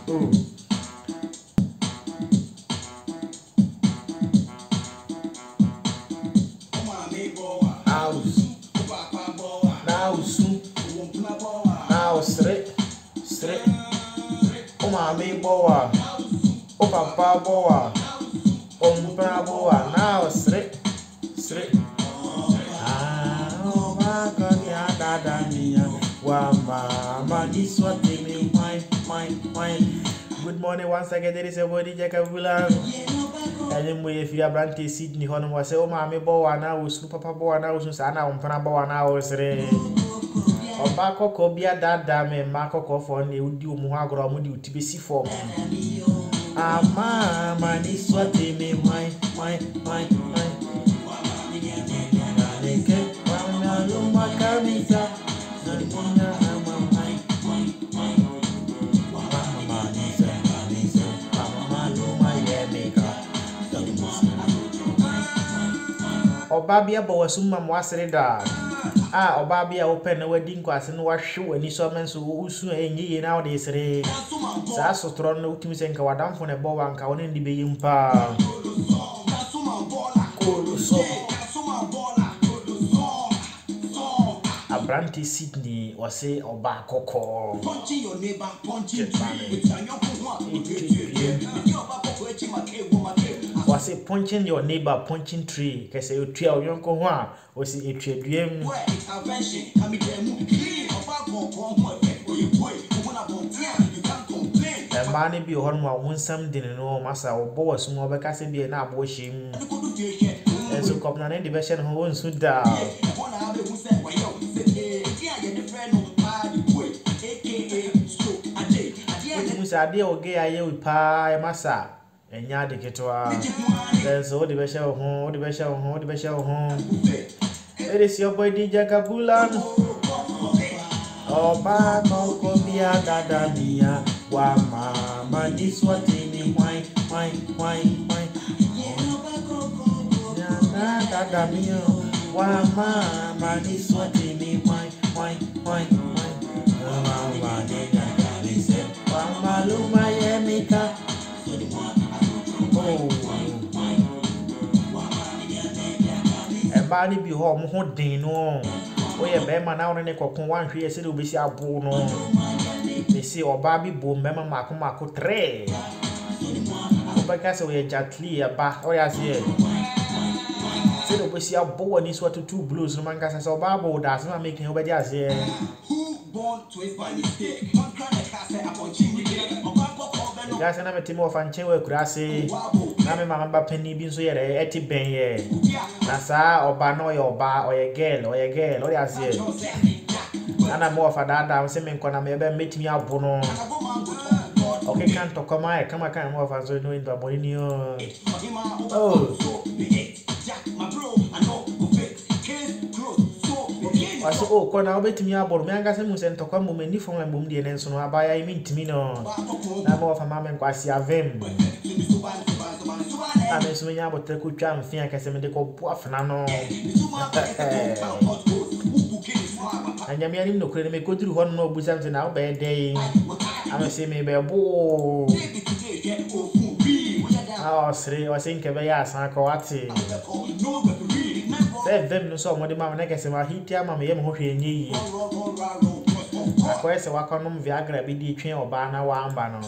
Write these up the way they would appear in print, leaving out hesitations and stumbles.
Boa, o papa boa, o boa, now straight. Oh my God, yeah, mama, this what they mean, wine. Good morning once again, there is a body Jackabulan. And if you are Branty Sedney, Honor was oh, mammy boa, now super papa boa, now Susana, Panaboa, now is re. Obaa Kokoo-Bia dada me Marco for ne udi omuhagro amudi utibesi form. Mama ni swati me wine. Neke mama luma kamisa. Obaa bia bo wasuma mwasere da. Obaa bia open na wedding kwase no wahwe ani so men so usu enyi na ode sere sa sotro na utimi senka wadamfo ne bo wanka woni ndi be yimpa Branty Sedney wase Obaa Kokoo punching your neighbor was punching your neighbor, punching tree. Kese you tree or yonko wa. Was it a tree dream? A man be on my one something no massa or boss more because be an abortion. And so come on the version who won't suit down. Idea or gay I with pie massa. And yard ketwa. There's all the beshell home, It is your boy DJ Kabulan. Obaa Kokoo-Bia dada mia. Wa mama this what in wine. Dada mia. Wa mama this what in wine. Mama luma yemika. Bani be home holding no. We a bear man out in a cocoon 1 year said, we see a boo no. They say, or Barbie boom, Mamma Marco 3. Because we are jatly a bath or as yet. Said, we see a bow and is what to 2 blues, no man can say, Babo does not make him obey as here. Born to his body stick. Guys, and I'm a team of Anchewa Grassy. I'm a mamma penny beans here, Etty Ben ye. Nasa or Bano or bar or a girl or as ye. And I'm more of a dad, I'm saying, when I may meet me up bono. Okay, can't talk on my come, I can't move as we know in the Bonino. Oh, I said, oh, when I'll bet me about Mangasamus and Tokamu, many from my boom, the and so I mean to me no. I'm more of a mamma and quasi a vim. I'm assuming about the good jam, think I can medical puffnano. And I'm hearing no credit, me go through one more bosoms in our bed day. I'm a say maybe a boo. Oh, three or think of a yas, I call it. Save them no so much, mamma, I say, my heat, mamma, I'm hoping. I question what can Viagra be the train or banner one banner.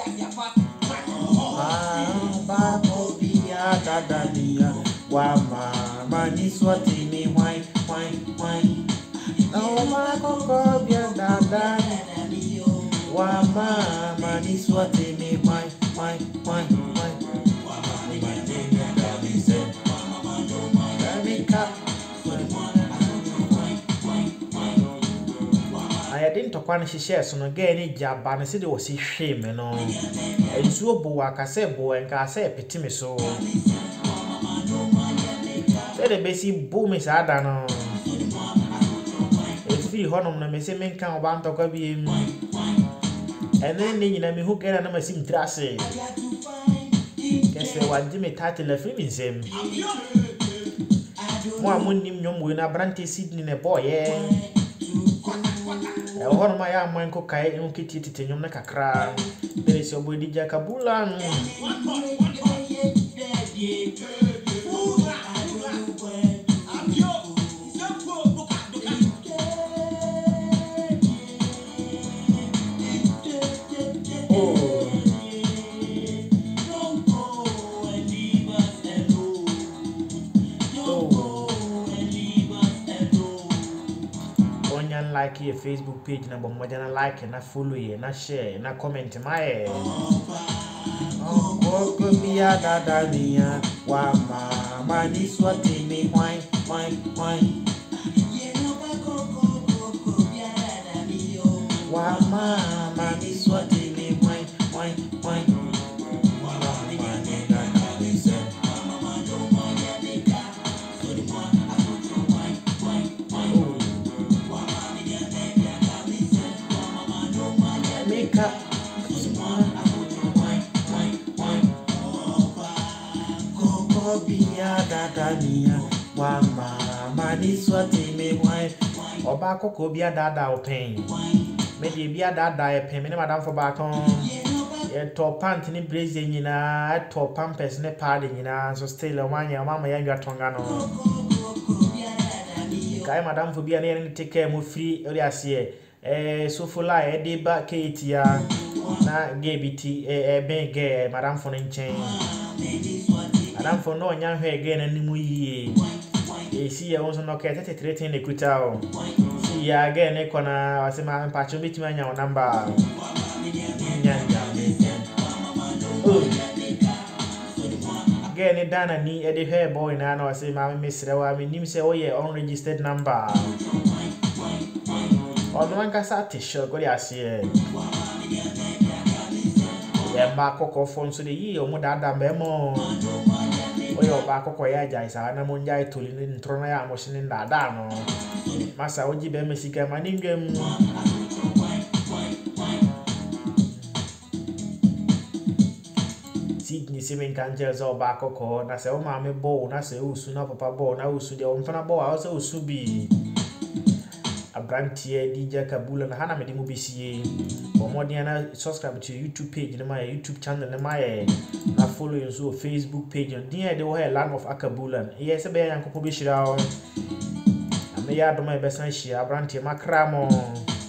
Obaa Kokoo-Bia dada mia. Wa mama this what in me wine. Obaa Kokoo-Bia dada mia. Wa mama this what in me wine. I didn't talk one she shares on again, job, and I said it was a shame, and all. And so, Boa, I said, boy, and I said, pity me so. Said the basic boom is I don't know. It's 300 me say, men can't want to go be him. And then you know me who get another sim dressy. Guess they want Jimmy title of him is him. One moon, you know, when I Branty Sedney in a boy, eh? hono ma ya man ko kai en kiti titenyum na kakra there si obo DJ Kabula like your Facebook page na bomba jana like na follow ye na share na comment my Kokoo-When dada mia wa mama ni swati me why wa mama ni swati me why dada mia wa mama ni swati me why Obaa Kokoo-When dada open me de bia dada e pen me ne madam for back on e top pant ni blazer nyina e top pampers ne pad nyina so still o manya mama ya nwa tonga no kai madam for bia ne take care mo free ori ase so fola e de ba ketia na gebiti ben ge madam for nchen Madam for no nya hwe again animu yie si ye won so no ke tete tin ekuta o si ya again e kona wase ma mpacho bitima nya o number nya again dana ni e de hwe boy na na wase ma mesre wa mi nim se o ye unregistered number o no anka sa tisho ko ya se ye ba koko fon so de yi o mu dada mbemo oyo Obaa Kokoo ya jai sa na mo njai tuli ni ntrona ya mo shini dada no masa oji be mesika maningem Sedney simen kanje zo Obaa Kokoo na se o ma me bo na se usu na papa bo na usu de o mfana bo a o se usu bi abrantie DJ Kabula na hana me di mu bisie omodi na subscribe to YouTube page na my YouTube channel na my na follow you so Facebook page dia de wo land of Akabulan yes be yankopo be shira o ame ya do my besan shia abrantie makramo